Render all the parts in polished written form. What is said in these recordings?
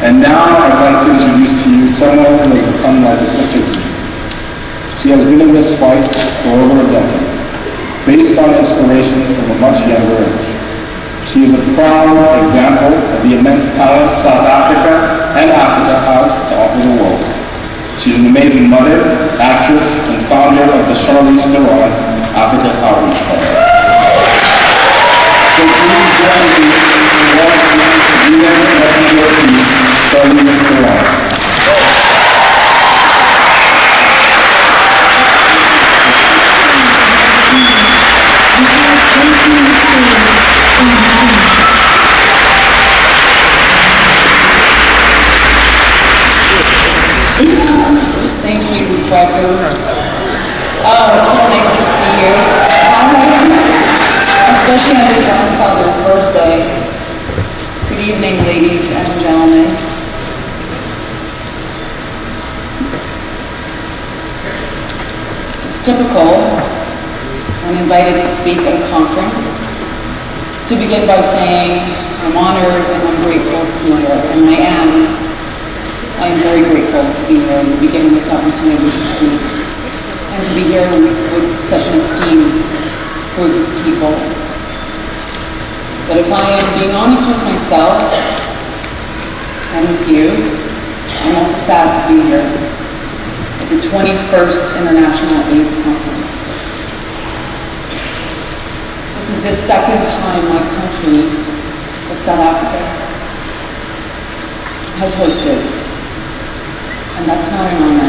And now I'd like to introduce to you someone who has become like a sister to me. She has been in this fight for over a decade, based on inspiration from a much younger age. She is a proud example of the immense talent South Africa and Africa has to offer the world. She's an amazing mother, actress, and founder of the Charlize Theron Africa Outreach Project. So please join me in welcoming UN Messenger of Peace, Charlize Theron. Thank you, Kwaku. Oh, it's so nice to see you. Especially on your grandfather's birthday. Good evening, ladies and gentlemen. It's typical, when invited to speak at a conference, to begin by saying, I'm honored and I'm grateful to be here, and I am very grateful to be here and to be given this opportunity to speak and to be here with such an esteemed group of people. But if I am being honest with myself and with you, I'm also sad to be here at the 21st International AIDS Conference. This is the second time my country of South Africa has hosted. And that's not an honor.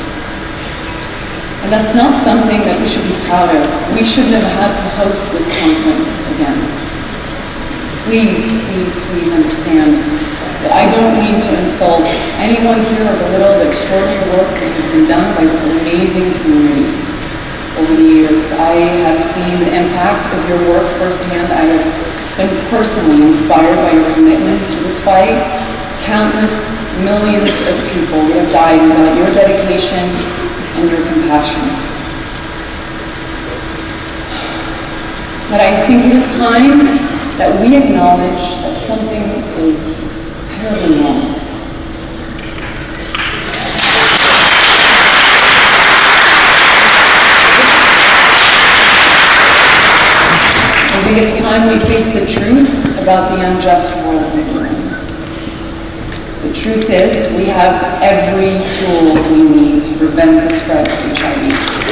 And that's not something that we should be proud of. We shouldn't have had to host this conference again. Please, please, please understand that I don't mean to insult anyone here or belittle the extraordinary work that has been done by this amazing community over the years. I have seen the impact of your work firsthand. I have been personally inspired by your commitment to this fight. Countless millions of people would have died without your dedication and your compassion. But I think it is time that we acknowledge that something is terribly wrong. I think it's time we face the truth about the unjust world we live in. The truth is, we have every tool we need to prevent the spread of HIV.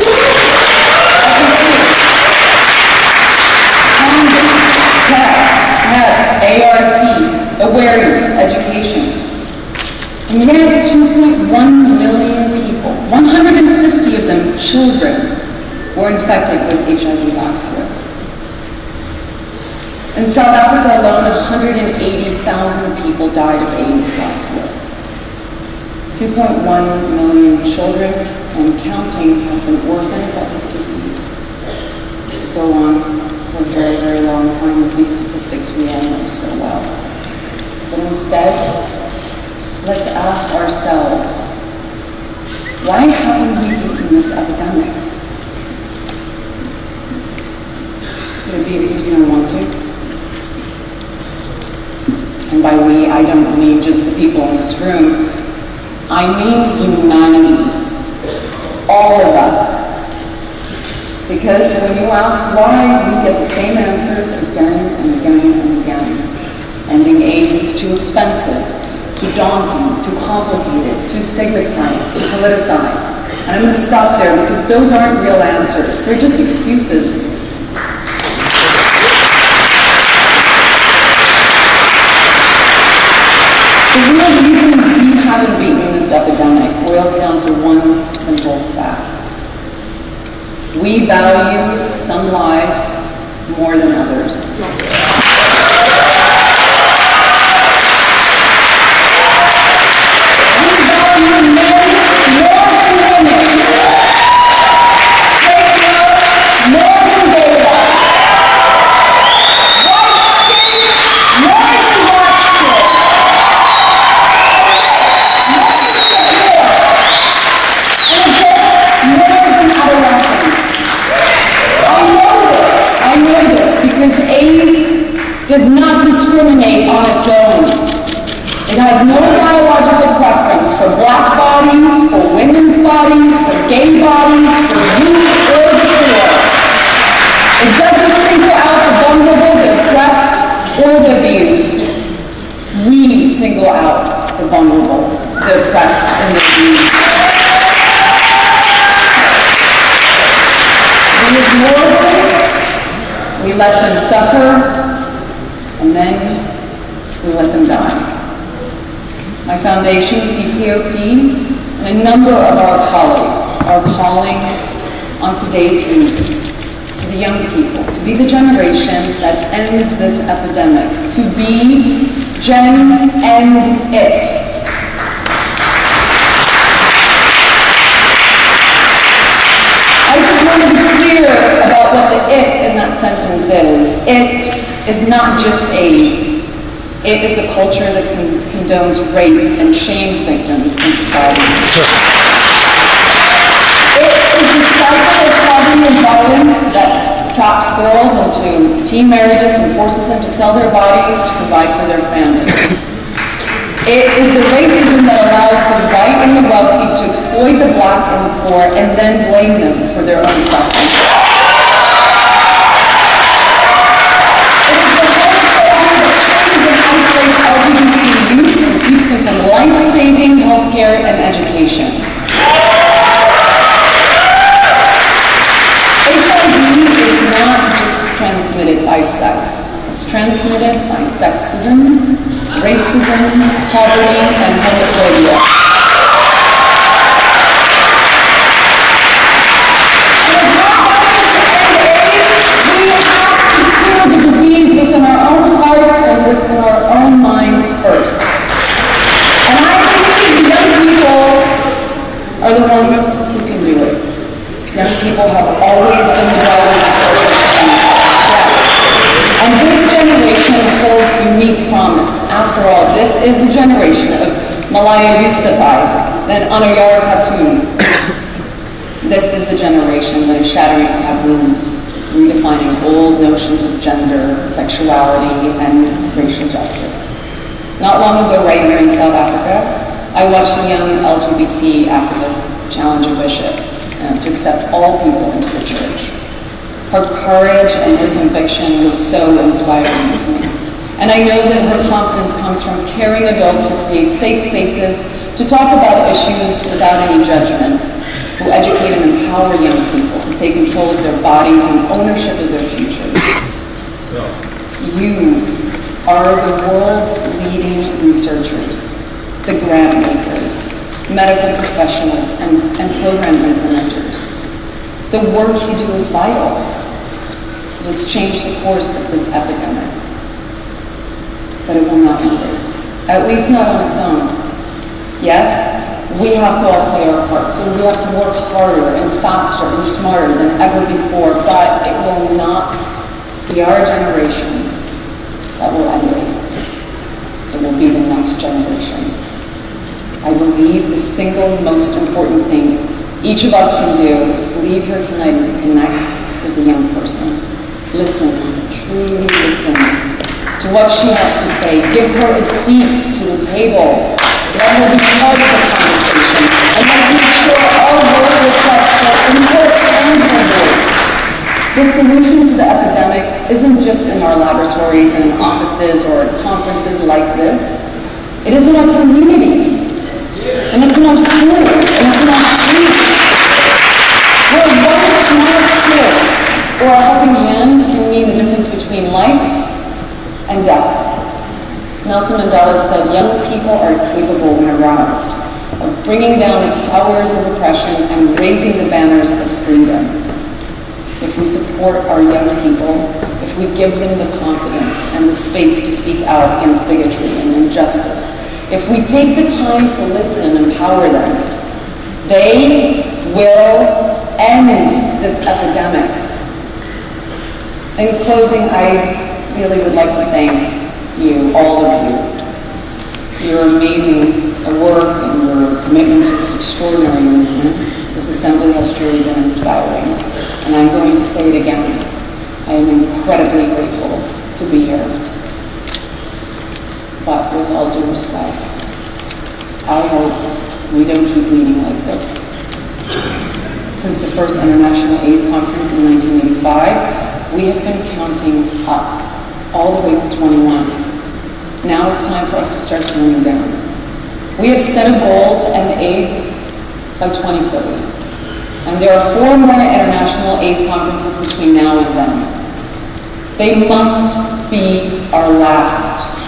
PEP, ART, awareness, education. And yet 2.1 million people, 150 of them children, were infected with HIV last year. In South Africa alone, 180,000 people died of AIDS last year. 2.1 million children and counting have been orphaned by this disease. It could go on for a very, very long time with these statistics we all know so well. But instead, let's ask ourselves, why haven't we beaten this epidemic? Could it be because we don't want to? And by we, I don't mean just the people in this room. I mean humanity. All of us. Because when you ask why, you get the same answers again and again and again. Ending AIDS is too expensive, too daunting, too complicated, too stigmatized, too politicized. And I'm going to stop there because those aren't real answers. They're just excuses. The real reason we haven't beaten this epidemic boils down to one simple fact. We value some lives more than others. We value men more than women. Straight love more than gay love. White skin more than black skin. Because AIDS does not discriminate on its own. It has no biological for black bodies, for women's bodies, for gay bodies, for youth or the poor. It doesn't single out the vulnerable, the oppressed, or the abused. We single out the vulnerable, the oppressed, and the abused. We ignore them, we let them suffer, and then we let them die. My foundation, CTOP, and a number of our colleagues are calling on today's youth, to the young people, to be the generation that ends this epidemic, to be Gen End It. I just want to be clear about what the it in that sentence is. It is not just AIDS. It is the culture that condones rape and shames victims into silence. It is the cycle of poverty and violence that traps girls into teen marriages and forces them to sell their bodies to provide for their families. It is the racism that allows the white and the wealthy to exploit the black and the poor and then blame them for their own suffering. LGBT youth and keeps them from life-saving healthcare and education. HIV is not just transmitted by sex. It's transmitted by sexism, racism, poverty, and homophobia. And if we're going to end AIDS, we have to cure the disease within our own hearts and within our own minds first. And I believe the young people are the ones who can do it. Young people have always been the drivers of social change. Yes. And this generation holds unique promise. After all, this is the generation of Malaya Yousafzai and Anayara Khatun. This is the generation that is shattering taboos, redefining old notions of gender, sexuality, and racial justice. Not long ago, right here in South Africa, I watched a young LGBT activist challenge a bishop to accept all people into the church. Her courage and her conviction was so inspiring to me. And I know that her confidence comes from caring adults who create safe spaces to talk about issues without any judgment, who educate and empower young people to take control of their bodies and ownership of their futures. You are the world's leading researchers, the grant makers, medical professionals, and program implementers. The work you do is vital. It has changed the course of this epidemic. But it will not end it, at least not on its own. Yes, we have to all play our parts, and we have to work harder and faster and smarter than ever before, but it will not be our generation that will end AIDS. It will be the next generation. I believe the single most important thing each of us can do is to leave here tonight and to connect with a young person. Listen, truly listen to what she has to say. Give her a seat to the table. Let her be part of the conversation. And let's make sure our work reflects her input and her voice. The solution to the epidemic isn't just in our laboratories and in offices or at conferences like this. It is in our communities. And it's in our schools, and it's in our streets. Where one smart choice or a helping hand can mean the difference between life and death. Nelson Mandela said, young people are capable when aroused of bringing down the towers of oppression and raising the banners of freedom. If we support our young people, if we give them the confidence and the space to speak out against bigotry and injustice, if we take the time to listen and empower them, they will end this epidemic. In closing, I really would like to thank you, all of you, for your amazing work and your commitment to this extraordinary movement. This assembly has truly been inspiring, and I'm going to say it again. I am incredibly grateful to be here. But with all due respect, I hope We don't keep meeting like this. Since the first International AIDS Conference in 1985, we have been counting up, all the way to 21. Now it's time for us to start counting down. We have set a goal to end AIDS by 2030. And there are 4 more international AIDS conferences between now and then. They must be our last.